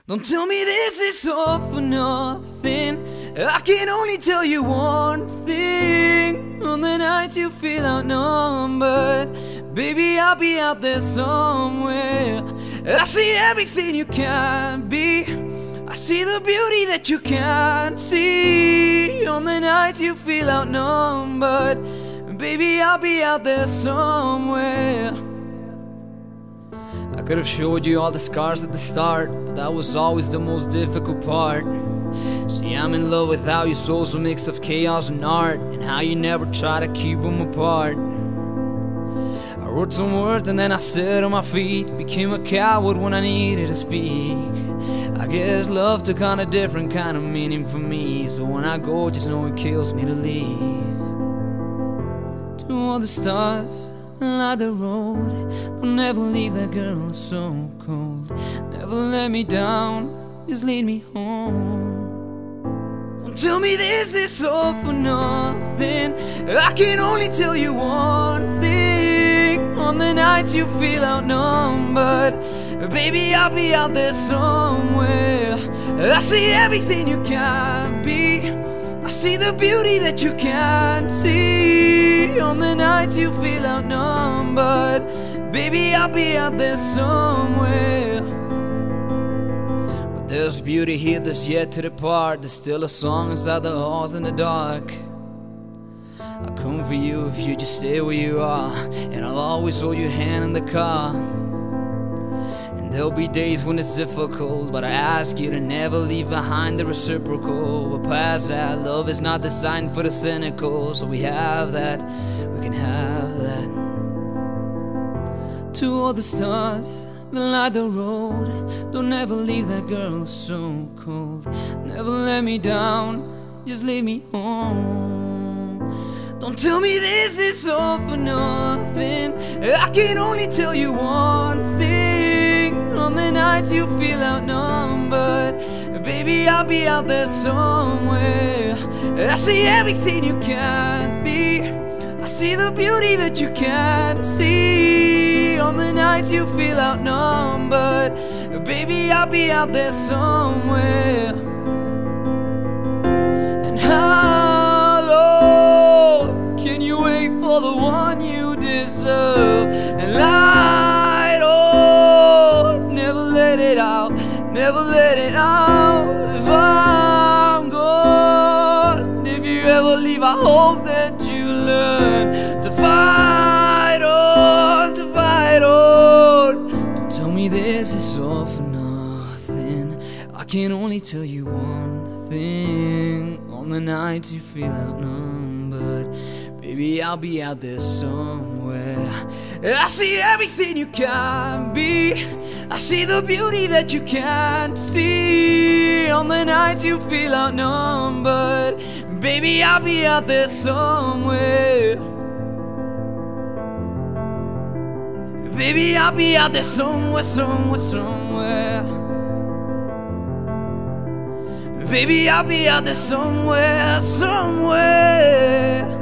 Don't tell me this is all for nothing. I can only tell you one thing. On the nights you feel outnumbered, baby, I'll be out there somewhere. I see everything you can be, I see the beauty that you can't see. On the nights you feel outnumbered, baby, I'll be out there somewhere. I could have showed you all the scars at the start, but that was always the most difficult part. See, I'm in love with how your soul's a mix of chaos and art, and how you never try to keep them apart. I wrote some words and then I sat on my feet, became a coward when I needed to speak. I guess love took on a different kind of meaning for me, so when I go, just know it kills me to leave. To all the stars light the road, don't ever leave that girl so cold. Never let me down, just lead me home. Don't tell me this is all for nothing. I can only tell you one thing. On the nights you feel outnumbered, baby, I'll be out there somewhere. I see everything you can be, I see the beauty that you can't see. On the nights you feel outnumbered, baby, I'll be out there somewhere. But there's beauty here that's yet to depart. There's still a song inside the halls in the dark. I'll come for you if you just stay where you are, and I'll always hold your hand in the car. And there'll be days when it's difficult, but I ask you to never leave behind the reciprocal. But past that, love is not designed for the cynical, so we have that, we can have that. To all the stars that light the road, don't ever leave that girl so cold. Never let me down, just leave me home. Don't tell me this is all for nothing. I can only tell you one thing. On the nights you feel outnumbered, baby, I'll be out there somewhere. I see everything you can't be, I see the beauty that you can't see. On the nights you feel outnumbered, baby, I'll be out there somewhere. And how long can you wait for the one you deserve? And light on, never let it out, never let it out. If I'm gone, if you ever leave, I hope that you learn to fight on, to fight on. Don't tell me this is all for nothing. I can only tell you one thing. On the nights you feel outnumbered, baby, I'll be out there somewhere. I see everything you can be, I see the beauty that you can't see. On the nights you feel outnumbered, baby, I'll be out there somewhere. Baby, I'll be out there somewhere, somewhere, somewhere. Baby, I'll be out there somewhere, somewhere.